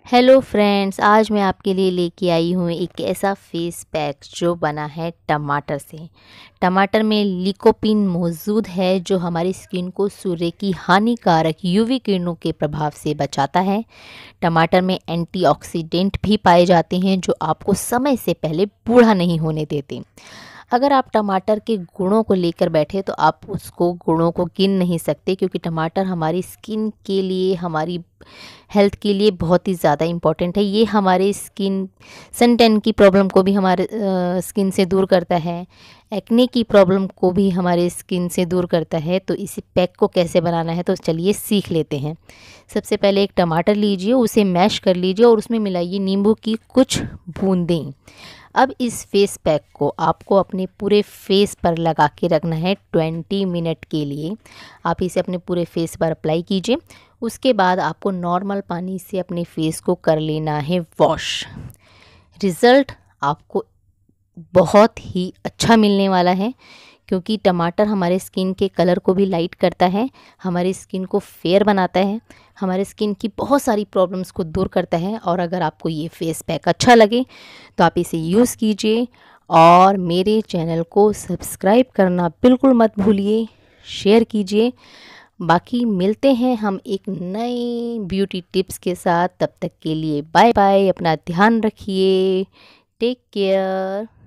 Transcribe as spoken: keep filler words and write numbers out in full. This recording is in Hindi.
हेलो फ्रेंड्स, आज मैं आपके लिए लेके आई हूँ एक ऐसा फेस पैक जो बना है टमाटर से। टमाटर में लिकोपिन मौजूद है जो हमारी स्किन को सूर्य की हानिकारक यूवी किरणों के प्रभाव से बचाता है। टमाटर में एंटीऑक्सीडेंट भी पाए जाते हैं जो आपको समय से पहले बूढ़ा नहीं होने देते। अगर आप टमाटर के गुणों को लेकर बैठे तो आप उसको गुणों को गिन नहीं सकते, क्योंकि टमाटर हमारी स्किन के लिए, हमारी हेल्थ के लिए बहुत ही ज़्यादा इम्पॉर्टेंट है। ये हमारे स्किन सनटैन की प्रॉब्लम को भी हमारे स्किन से दूर करता है, एक्ने की प्रॉब्लम को भी हमारे स्किन से दूर करता है। तो इस पैक को कैसे बनाना है तो चलिए सीख लेते हैं। सबसे पहले एक टमाटर लीजिए, उसे मैश कर लीजिए और उसमें मिलाइए नींबू की कुछ बूंदें। अब इस फेस पैक को आपको अपने पूरे फेस पर लगा के रखना है ट्वेंटी मिनट के लिए। आप इसे अपने पूरे फेस पर अप्लाई कीजिए। उसके बाद आपको नॉर्मल पानी से अपने फेस को कर लेना है वॉश। रिज़ल्ट आपको बहुत ही अच्छा मिलने वाला है, क्योंकि टमाटर हमारे स्किन के कलर को भी लाइट करता है, हमारी स्किन को फेयर बनाता है, हमारे स्किन की बहुत सारी प्रॉब्लम्स को दूर करता है। और अगर आपको ये फेस पैक अच्छा लगे तो आप इसे यूज़ कीजिए और मेरे चैनल को सब्सक्राइब करना बिल्कुल मत भूलिए, शेयर कीजिए। बाकी मिलते हैं हम एक नए ब्यूटी टिप्स के साथ। तब तक के लिए बाय बाय, अपना ध्यान रखिए, टेक केयर।